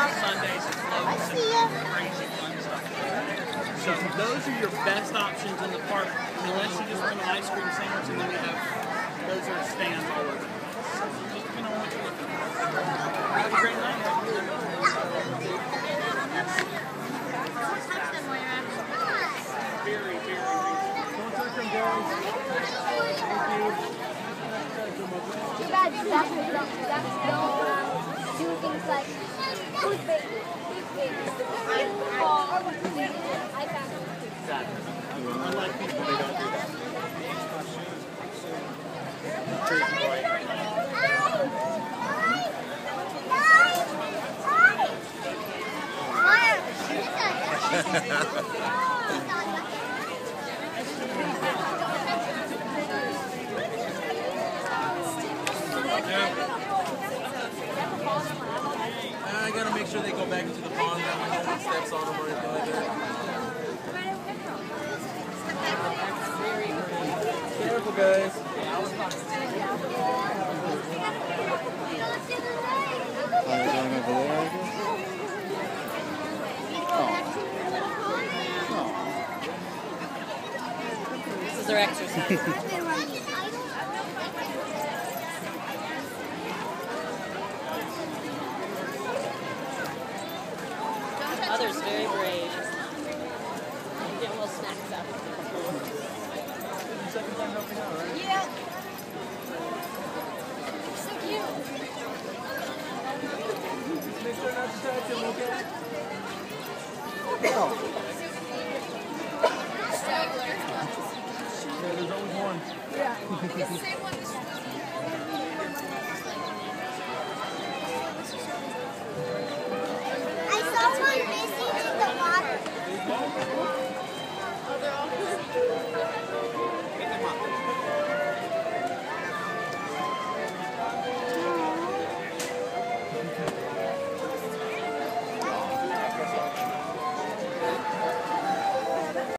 Sundays and floats and crazy fun stuff. So those are your best options in the park, unless you just want an ice cream sandwich, and then we have those are stands all over. So just depending on what you're looking for. Have a great night. Very, very easy. Don't touch them, guys. Thank you. Too bad Ducklings don't do things like food baby. Exactly. Unlike people, they don't do that. I gotta make sure they go back into the pond. That way no one steps on them or anything like that. Careful, guys. Are you going over there, I guess? This is their exercise. Mother's very brave. Get little snacks out. Second time helping out, right? Yeah. So cute. Make sure not to touch him, okay? Straggler. Yeah, there's always one. Yeah. The same one